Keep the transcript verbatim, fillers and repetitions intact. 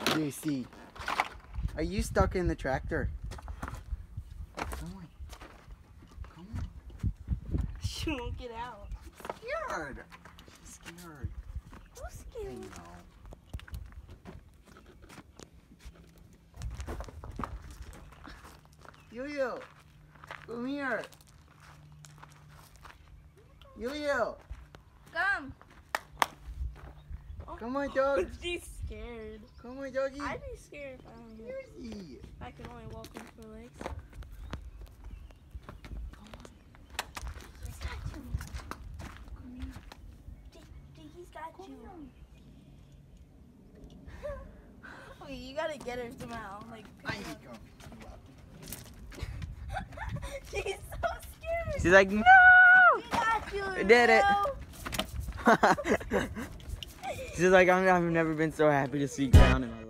Lucy, are you stuck in the tractor? Come on. Come on. She won't get out. Scared. She's scared. Who's scared? I know. Yo-Yo, come here. Yo-Yo, Come. come on, dog. She's scared. Come on, doggy. I'd be scared if I don't get Lucy. If I could only walk with my legs. He's got you. D- He's got you. Okay, you gotta get her somehow. Like, I need to go. she's so scared. She's like, no. She got you. I did it. no. She's like, I'm, I've never been so happy to see ground in my life.